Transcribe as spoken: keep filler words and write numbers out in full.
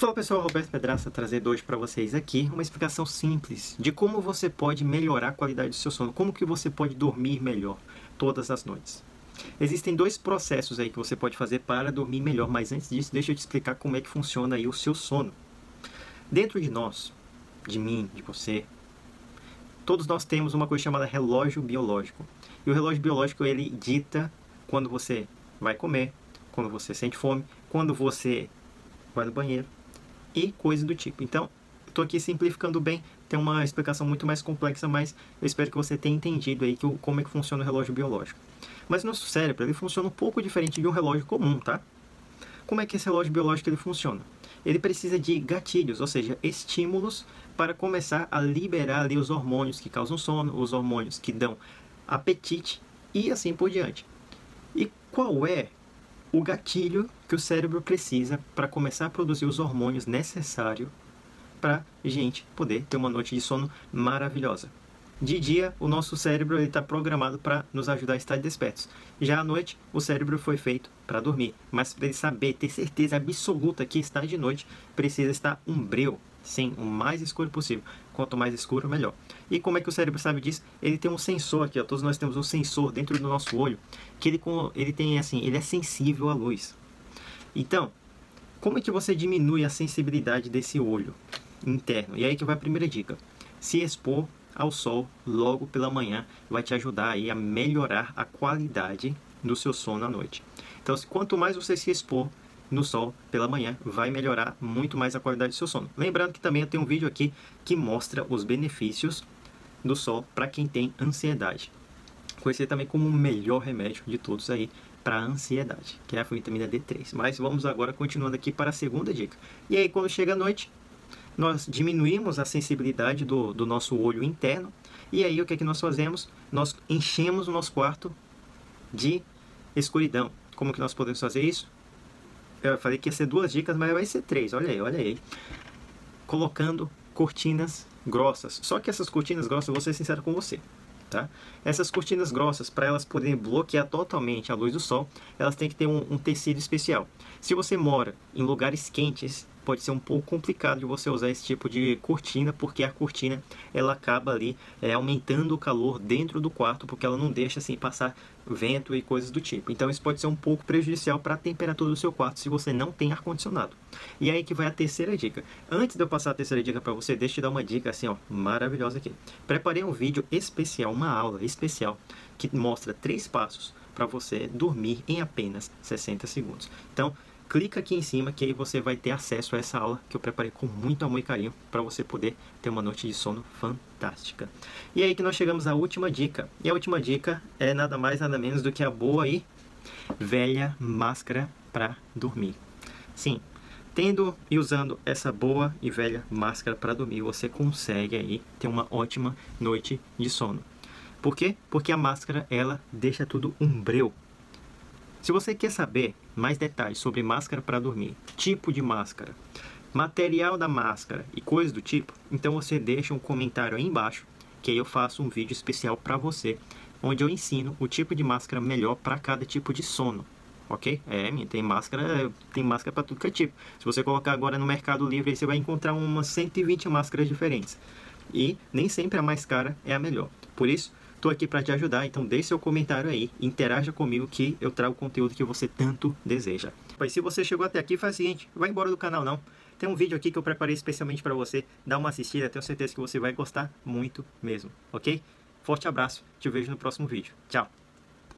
Fala pessoal, Roberto Pedraça trazendo hoje para vocês aqui uma explicação simples de como você pode melhorar a qualidade do seu sono, como que você pode dormir melhor todas as noites. Existem dois processos aí que você pode fazer para dormir melhor, mas antes disso deixa eu te explicar como é que funciona aí o seu sono. Dentro de nós, de mim, de você, todos nós temos uma coisa chamada relógio biológico. E o relógio biológico ele dita quando você vai comer, quando você sente fome, quando você vai no banheiro e coisa do tipo. Então, estou aqui simplificando bem, tem uma explicação muito mais complexa, mas eu espero que você tenha entendido aí que, como é que funciona o relógio biológico. Mas nosso cérebro, ele funciona um pouco diferente de um relógio comum, tá? Como é que esse relógio biológico ele funciona? Ele precisa de gatilhos, ou seja, estímulos para começar a liberar ali os hormônios que causam sono, os hormônios que dão apetite e assim por diante. E qual é o gatilho que o cérebro precisa para começar a produzir os hormônios necessários para a gente poder ter uma noite de sono maravilhosa? De dia, o nosso cérebro está programado para nos ajudar a estar despertos. Já à noite, o cérebro foi feito para dormir. Mas para ele saber, ter certeza absoluta que está de noite, precisa estar um breu. Sim, o mais escuro possível. Quanto mais escuro, melhor. E como é que o cérebro sabe disso? Ele tem um sensor aqui, ó. Todos nós temos um sensor dentro do nosso olho, que ele, ele tem assim, ele é sensível à luz. Então, como é que você diminui a sensibilidade desse olho interno? E aí que vai a primeira dica. Se expor ao sol logo pela manhã vai te ajudar aí a melhorar a qualidade do seu sono à noite. Então, quanto mais você se expor no sol pela manhã, vai melhorar muito mais a qualidade do seu sono. Lembrando que também eu tenho um vídeo aqui que mostra os benefícios do sol para quem tem ansiedade. Conhecido também como o melhor remédio de todos aí para a ansiedade, que é a vitamina D três. Mas vamos agora continuando aqui para a segunda dica. E aí, quando chega a noite, nós diminuímos a sensibilidade do, do nosso olho interno. E aí o que é que nós fazemos? Nós enchemos o nosso quarto de escuridão. Como que nós podemos fazer isso? Eu falei que ia ser duas dicas, mas vai ser três. Olha aí, olha aí. Colocando cortinas grossas. Só que essas cortinas grossas, eu vou ser sincero com você, tá? Essas cortinas grossas, para elas poderem bloquear totalmente a luz do sol, elas têm que ter um, um tecido especial. Se você mora em lugares quentes, pode ser um pouco complicado de você usar esse tipo de cortina, porque a cortina ela acaba ali é, aumentando o calor dentro do quarto, porque ela não deixa assim passar vento e coisas do tipo. Então isso pode ser um pouco prejudicial para a temperatura do seu quarto se você não tem ar-condicionado. E aí que vai a terceira dica. Antes de eu passar a terceira dica para você, deixa eu te dar uma dica assim, ó, maravilhosa aqui. Preparei um vídeo especial, uma aula especial, que mostra três passos para você dormir em apenas sessenta segundos. Então, clica aqui em cima que aí você vai ter acesso a essa aula que eu preparei com muito amor e carinho para você poder ter uma noite de sono fantástica. E aí que nós chegamos à última dica. E a última dica é nada mais nada menos do que a boa e velha máscara para dormir. Sim, tendo e usando essa boa e velha máscara para dormir, você consegue aí ter uma ótima noite de sono. Por quê? Porque a máscara ela deixa tudo um breu. Se você quer saber mais detalhes sobre máscara para dormir, tipo de máscara, material da máscara e coisas do tipo, então você deixa um comentário aí embaixo, que aí eu faço um vídeo especial para você, onde eu ensino o tipo de máscara melhor para cada tipo de sono, ok? É, tem máscara, tem máscara para tudo que é tipo. Se você colocar agora no Mercado Livre, aí você vai encontrar umas cento e vinte máscaras diferentes. E nem sempre a mais cara é a melhor. Por isso, estou aqui para te ajudar, então deixe seu comentário aí, interaja comigo que eu trago o conteúdo que você tanto deseja. Pois se você chegou até aqui, faz o seguinte, vai embora do canal não. Tem um vídeo aqui que eu preparei especialmente para você, dá uma assistida, tenho certeza que você vai gostar muito mesmo, ok? Forte abraço, te vejo no próximo vídeo. Tchau!